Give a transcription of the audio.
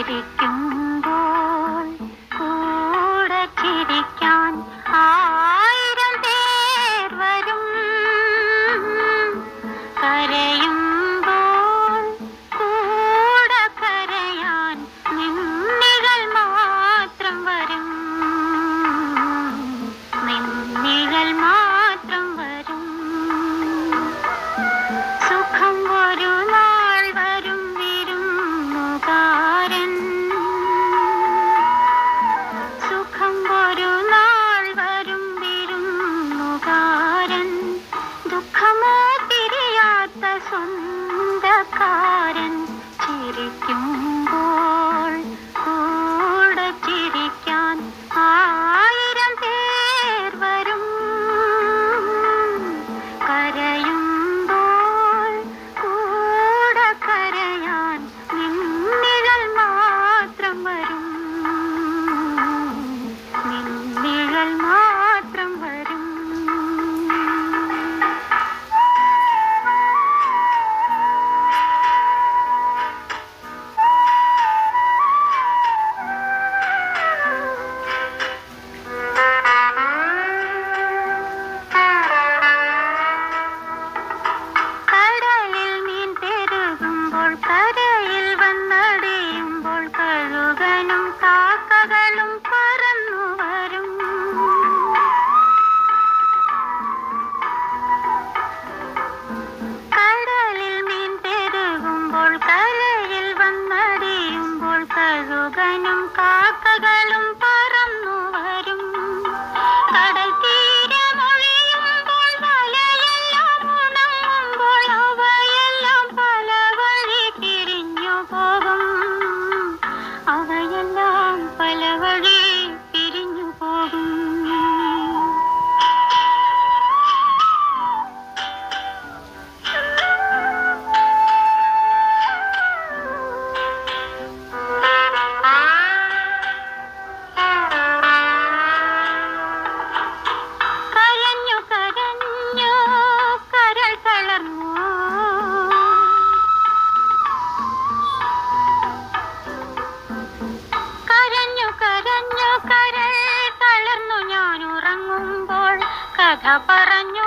ചിരിക്കുമ്പോൾ കൂടെ ചിരിക്കാൻ ആയിരം പേർ വരും. കരയുമ്പോൾ കൂടെ കരയാൻ നിന്നിഴൽ മാത്രം വരും. നിന്നിഴൽ മാത്രം വരും. സുഖം ഒരു നാൾ വരും വിരുന്നുകാരൻ. സുഖം ഒരു നാൾ വരും വിരുന്നുകാരൻ. ദുഃഖമോ തിരിയാത്ത സ്വന്തക്കാരൻ. ചിരിക്കുമ്പോൾ കൂടെ ചിരിക്കാൻ ആയിരം പേർ വരും. കരയുമ്പോൾ കൂടെ കരയാൻ നിന്നിഴൽ മാത്രം വരും. നിന്നിഴൽ മാത്രം വരും. കടലിൽ മീൻ പെരുകുമ്പോൾ കരയിൽ വന്നടിയുമ്പോൾ കഴുകനും കാക്കകളും പറന്നു വരും. കടലിൽ മീൻ പെരുകുമ്പോൾ കരയിൽ വന്നടിയുമ്പോൾ കഴുകനും കാക്കകളും പറന്നു വരും. കടൽ തീരമൊഴിയുമ്പോൾ വലയെല്ലാം ഉണങ്ങുമ്പോൾ അവയെല്ലാം പല വഴി പിരിഞ്ഞു പോകും. അവയെല്ലാം പല വഴി പിരിഞ്ഞു പോകും. കരഞ്ഞു കരഞ്ഞു കരൾ തളർന്നു. കരഞ്ഞു കരഞ്ഞു കരൾ തളർന്നു. ഞാൻ ഉറങ്ങുമ്പോൾ കഥ പറഞ്ഞു